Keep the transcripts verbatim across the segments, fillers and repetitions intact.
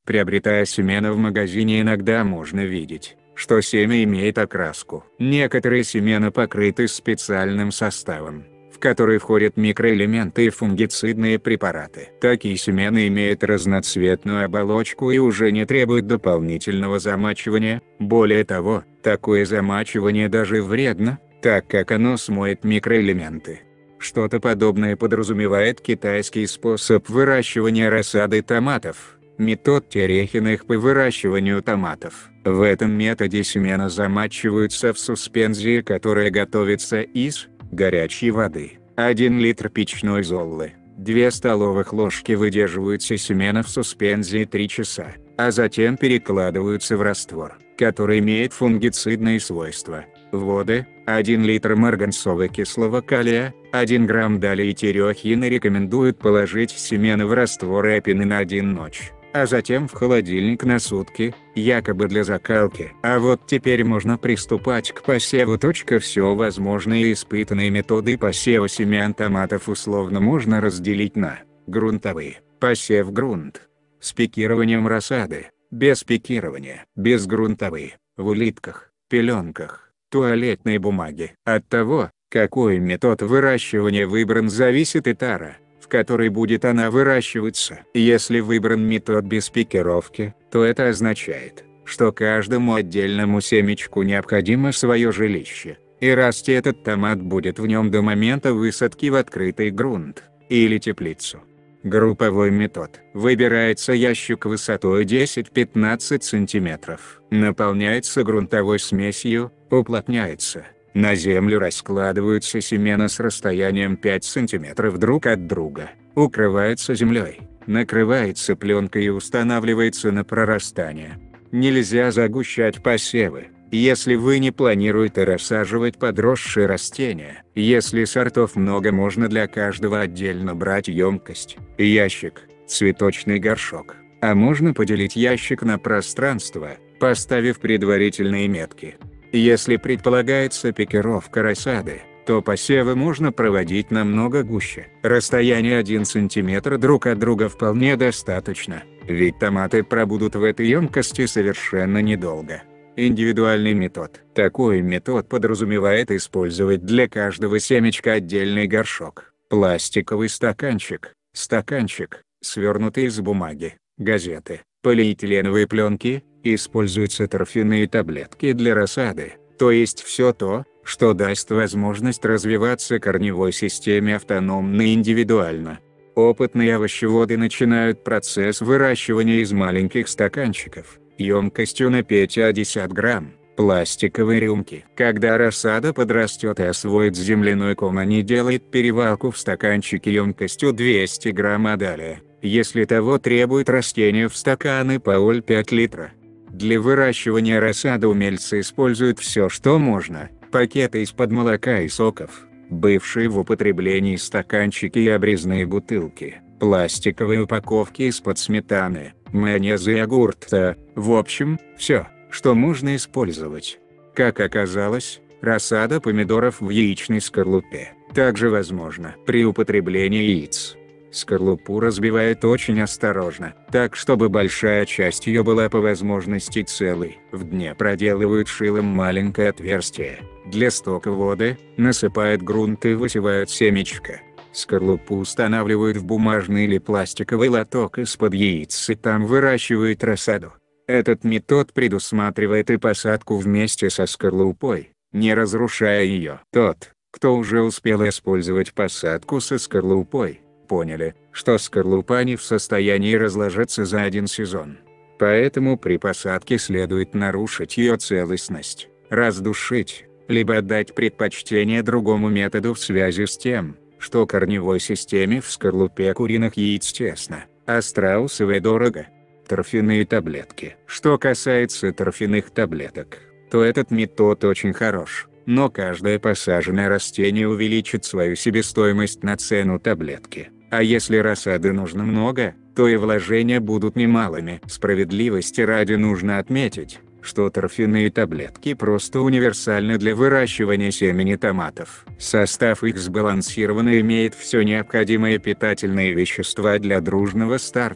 Приобретая семена в магазине, иногда можно видеть, что семя имеет окраску. Некоторые семена покрыты специальным составом, в который входят микроэлементы и фунгицидные препараты. Такие семена имеют разноцветную оболочку и уже не требуют дополнительного замачивания. Более того, такое замачивание даже вредно, так как оно смоет микроэлементы. Что-то подобное подразумевает китайский способ выращивания рассады томатов. Метод Терехиных по выращиванию томатов. В этом методе семена замачиваются в суспензии, которая готовится из горячей воды. один литр печной золлы, две столовых ложки выдерживаются семена в суспензии три часа, а затем перекладываются в раствор, который имеет фунгицидные свойства. Воды, один литр марганцово-кислого калия, один грамм далии терехины рекомендуют положить семена в раствор эпины на один ночь, а затем в холодильник на сутки, якобы для закалки. А вот теперь можно приступать к посеву. Все возможные испытанные методы посева семян томатов условно можно разделить на грунтовые, посев в грунт, с пикированием рассады, без пикирования, безгрунтовые, в улитках, пеленках, туалетной бумаге. От того, какой метод выращивания выбран, зависит и тара, в которой будет она выращиваться. Если выбран метод без пикировки, то это означает, что каждому отдельному семечку необходимо свое жилище, и расти этот томат будет в нем до момента высадки в открытый грунт или теплицу. Групповой метод. Выбирается ящик высотой десять-пятнадцать сантиметров. Наполняется грунтовой смесью, уплотняется. На землю раскладываются семена с расстоянием пять сантиметров друг от друга. Укрывается землей, накрывается пленкой и устанавливается на прорастание. Нельзя загущать посевы, если вы не планируете рассаживать подросшие растения. Если сортов много, можно для каждого отдельно брать емкость, ящик, цветочный горшок. А можно поделить ящик на пространство, поставив предварительные метки. Если предполагается пикировка рассады, то посевы можно проводить намного гуще. Расстояние один сантиметр друг от друга вполне достаточно, ведь томаты пробудут в этой емкости совершенно недолго. Индивидуальный метод. Такой метод подразумевает использовать для каждого семечка отдельный горшок, пластиковый стаканчик, стаканчик, свернутый из бумаги, газеты, полиэтиленовые пленки. Используются торфяные таблетки для рассады, то есть все то, что даст возможность развиваться корневой системе автономно и индивидуально. Опытные овощеводы начинают процесс выращивания из маленьких стаканчиков, емкостью на пятьдесят грамм, пластиковой рюмки. Когда рассада подрастет и освоит земляной ком, они делают перевалку в стаканчике емкостью двести грамм, а далее, если того требует растение, в стаканы по ноль целых пять литра. Для выращивания рассады умельцы используют все, что можно: пакеты из-под молока и соков, бывшие в употреблении стаканчики и обрезные бутылки, пластиковые упаковки из-под сметаны, майонеза и йогурта, в общем, все, что можно использовать. Как оказалось, рассада помидоров в яичной скорлупе также возможна при употреблении яиц. Скорлупу разбивают очень осторожно, так чтобы большая часть ее была по возможности целой. В дне проделывают шилом маленькое отверстие для стока воды, насыпают грунт и высевают семечко. Скорлупу устанавливают в бумажный или пластиковый лоток из-под яиц и там выращивают рассаду. Этот метод предусматривает и посадку вместе со скорлупой, не разрушая ее. Тот, кто уже успел использовать посадку со скорлупой, поняли, что скорлупа не в состоянии разложиться за один сезон. Поэтому при посадке следует нарушить ее целостность, раздушить, либо отдать предпочтение другому методу в связи с тем, что корневой системе в скорлупе куриных яиц тесно, а страусовой дорого. Торфяные таблетки. Что касается торфяных таблеток, то этот метод очень хорош, но каждое посаженное растение увеличит свою себестоимость на цену таблетки. А если рассады нужно много, то и вложения будут немалыми. Справедливости ради нужно отметить, что торфяные таблетки просто универсальны для выращивания семени томатов. Состав их сбалансированный, имеет все необходимые питательные вещества для дружного старта.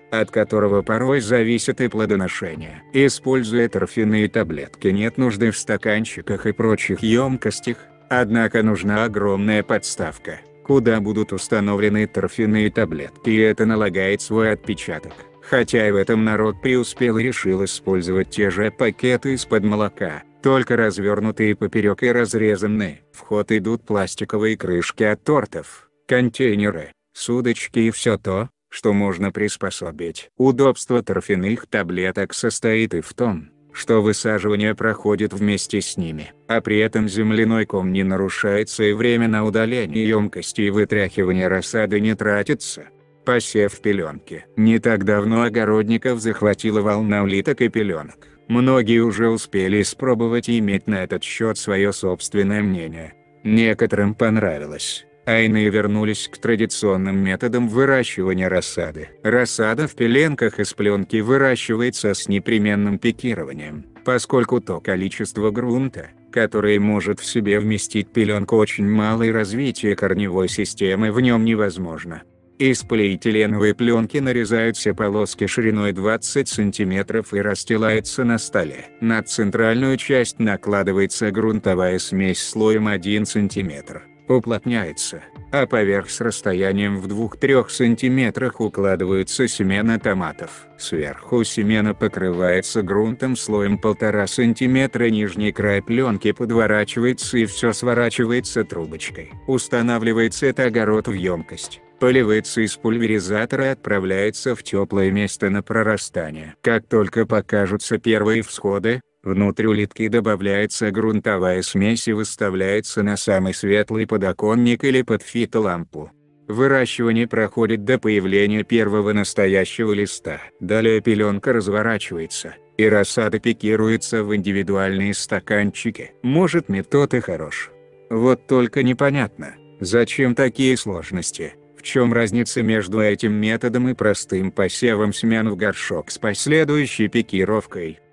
от которого порой зависит и плодоношение. Используя торфяные таблетки, нет нужды в стаканчиках и прочих емкостях, однако нужна огромная подставка, куда будут установлены торфяные таблетки, и это налагает свой отпечаток. Хотя и в этом народ преуспел и решил использовать те же пакеты из-под молока, только развернутые поперек и разрезанные. В ход идут пластиковые крышки от тортов, контейнеры, с удочки и все то, что можно приспособить. Удобство торфяных таблеток состоит и в том, что высаживание проходит вместе с ними, а при этом земляной ком не нарушается и время на удаление емкости и вытряхивание рассады не тратится. Посев пеленки. Не так давно огородников захватила волна улиток и пеленок. Многие уже успели испробовать и иметь на этот счет свое собственное мнение. Некоторым понравилось, а иные вернулись к традиционным методам выращивания рассады. Рассада в пеленках из пленки выращивается с непременным пикированием, поскольку то количество грунта, которое может в себе вместить пеленку, очень мало, и развитие корневой системы в нем невозможно. Из полиэтиленовой пленки нарезаются полоски шириной двадцать сантиметров и расстилаются на столе. На центральную часть накладывается грунтовая смесь слоем один сантиметр, уплотняется, а поверх с расстоянием в двух-трёх сантиметрах укладываются семена томатов. Сверху семена покрывается грунтом слоем полтора сантиметра, нижний край пленки подворачивается и все сворачивается трубочкой. Устанавливается это огород в емкость, поливается из пульверизатора и отправляется в теплое место на прорастание. Как только покажутся первые всходы, внутрь улитки добавляется грунтовая смесь и выставляется на самый светлый подоконник или под фитолампу. Выращивание проходит до появления первого настоящего листа. Далее пеленка разворачивается, и рассада пикируется в индивидуальные стаканчики. Может, метод и хорош. Вот только непонятно, зачем такие сложности? В чем разница между этим методом и простым посевом семян в горшок с последующей пикировкой?